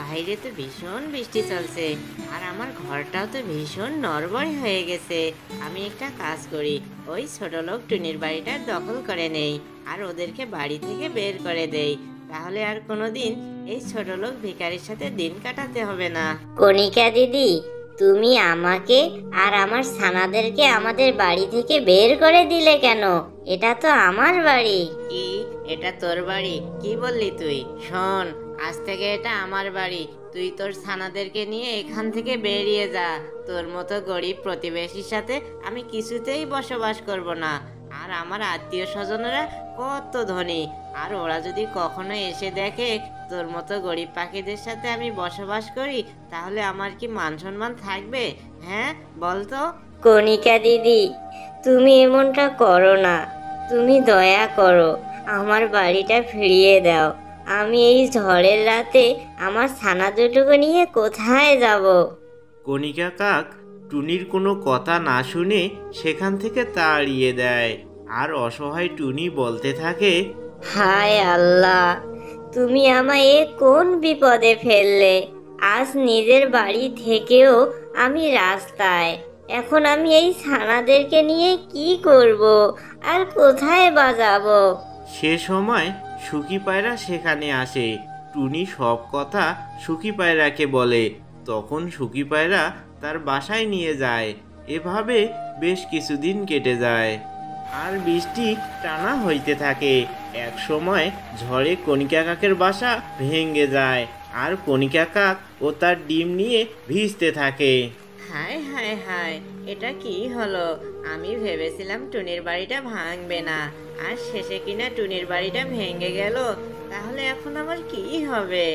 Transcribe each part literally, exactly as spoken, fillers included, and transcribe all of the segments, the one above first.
বাইরে তো ভীষণ বৃষ্টি চলছে আর আমার ঘরটাও তো ভীষণ নড়বড়ে হয়ে গেছে। আমি একটা কাজ করি, ওই ছোট লোক টুনির বাড়িটা দখল করে নেই আর ওদেরকে বাড়ি থেকে বের করে দেই, তাহলে আর কোনোদিন এই ছোট লোক ভিখারির সাথে দিন কাটাতে হবে না। কণিকা দিদি, তুমি আমাকে আর আমার ছানাদেরকে আমাদের বাড়ি থেকে বের করে দিলে কেন? এটা তো আমার বাড়ি। কি এটা তোর বাড়ি? কি বললি তুই? শোন, আজ থেকে এটা আমার বাড়ি। তুই তোর ছানাদেরকে নিয়ে এখান থেকে বেরিয়ে যা। তোর মতো গরিব প্রতিবেশীর সাথে আমি কিছুতেই বসবাস করব না। আর আমার আত্মীয় স্বজনেরা কত ধনী, আর ওরা যদি কখনো এসে দেখে তোর মতো গরিব পাখিদের সাথে আমি বসবাস করি, তাহলে আমার কি মান সম্মান থাকবে? হ্যাঁ বলতো। কণিকা দিদি, তুমি এমনটা করো না, তুমি দয়া করো, আমার বাড়িটা ফিরিয়ে দাও। আমি এই ঝড়ের রাতে আমার ছানা দুটোকে নিয়ে কোথায় যাব? কণিকা কাক টুনির কোনো কথা না শুনে সেখান থেকে তাড়িয়ে দেয়, আর অসহায় টুনি বলতে থাকে, হায় আল্লাহ, তুমি আমায় এ কোন বিপদে ফেললে? আজ নিজের বাড়ি থেকেও আমি রাস্তায়। এখন আমি এই ছানাদেরকে নিয়ে কি করব আর কোথায় বাজাবো? সে সময় সুখী পায়রা সেখানে আসে। টুনি সব কথা সুখী পায়রাকে বলে। তখন সুখী পায়রা তার বাসায় নিয়ে যায়। এভাবে বেশ কিছুদিন কেটে যায় আর বৃষ্টি টানা হইতে থাকে। এক সময় ঝড়ে কণিকা কাকের বাসা ভেঙে যায় আর কণিকা কাক ও তার ডিম নিয়ে ভিজতে থাকে। হায় হায় হায়, এটা কি হলো? আমি ভেবেছিলাম টুনির বাড়িটা ভাঙবে না, আর শেষে কিনা টুনির বাড়িটা ভেঙে গেল। তাহলে এখন আমার কি হবে?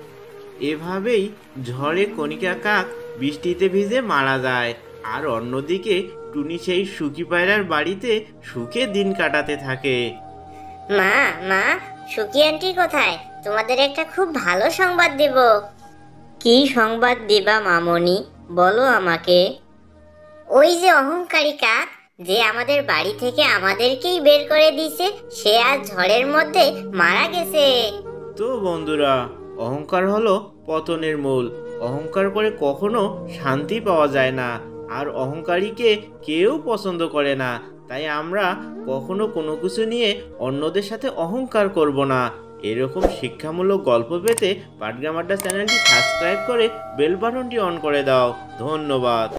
এভাবেই ঝড়ে কণিকা কাক বৃষ্টিতে ভিজে মারা যায়। আর অন্যদিকে টুনি সেই সুখী পায়রার বাড়িতে সুখে দিন কাটাতে থাকে। মা মা, সুখী আন্টি কোথায়? তোমাদের একটা খুব ভালো সংবাদ দেব। কি সংবাদ দিবা মামনি? বলো আমাকে। ওই যে অহংকারী কাক, যে আমাদের বাড়ি থেকে আমাদেরকেই বের করে দিয়েছে, সে আজ ঝড়ের মধ্যে মারা গেছে। তো বন্ধুরা, অহংকার হলো পতনের মূল। অহংকার করে কখনো শান্তি পাওয়া যায় না, আর অহংকারীকে কেউ পছন্দ করে না। তাই আমরা কখনো কোনো কিছু নিয়ে অন্যদের সাথে অহংকার করব না। এরকম শিক্ষামূলক গল্প পেতে পাটগ্রাম আড্ডা চ্যানেলটি সাবস্ক্রাইব করে বেল বাটনটি অন করে দাও। ধন্যবাদ।